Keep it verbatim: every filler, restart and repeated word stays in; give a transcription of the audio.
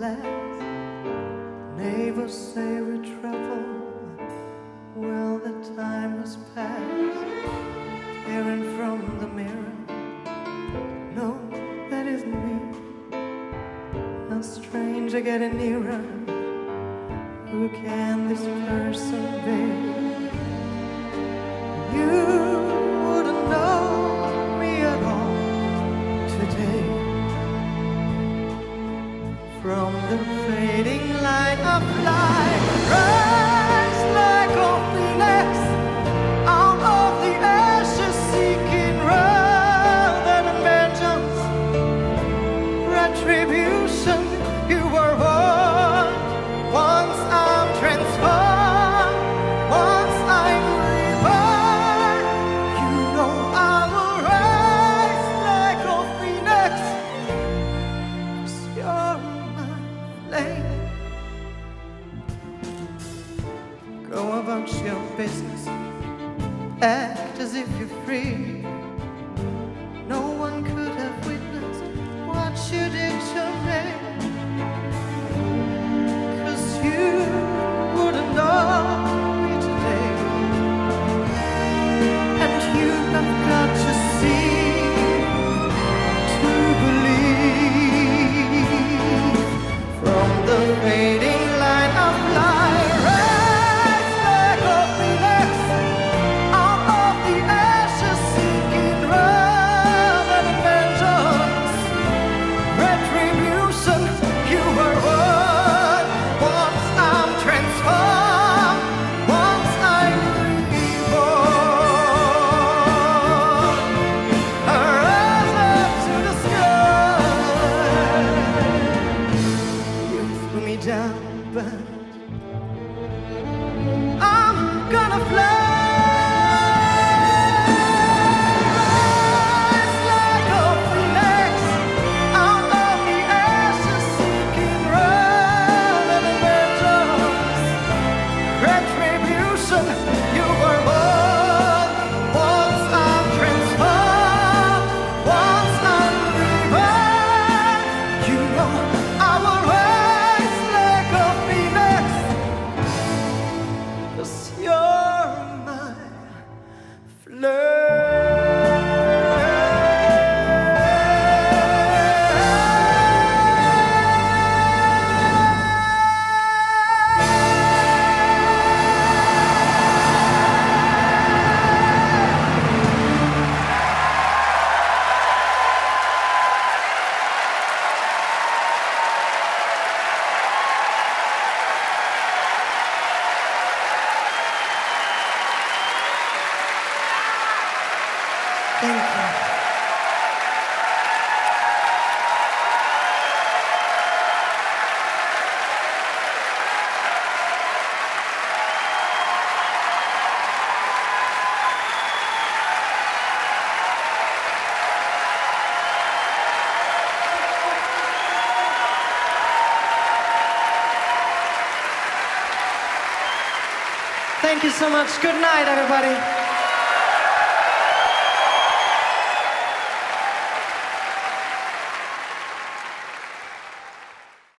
last. Neighbors say we're trouble. Well, the time has passed. Peering from the mirror. No, that isn't me. A stranger getting nearer. Who can this person be? You wouldn't know me at all today. From the fading light of light, rise like a phoenix out of the ashes, seeking rather than vengeance, retribution. You were born. Once I'm transformed, once I'm reborn, you know I will rise like a phoenix, 'cause you're my flame. Go about your business, act as if you're free. No one could have witnessed what you did to me. You wouldn't know me today, and you have got to see to believe. From the fading light of light, rise like a phoenix out of the ashes, seeking rather than vengeance, retribution. You were one. Once I'm transformed, once I'm reborn, I rise up to the sky. You threw me down, but I'm gonna fly. Rise like a phoenix out of the ashes, seeking rather than vengeance, retribution. You were born. Once I'm transformed, once I'm reborn, you know I will rise like a phoenix, 'cause you're my flame. Thank you. Thank you so much. Good night, everybody.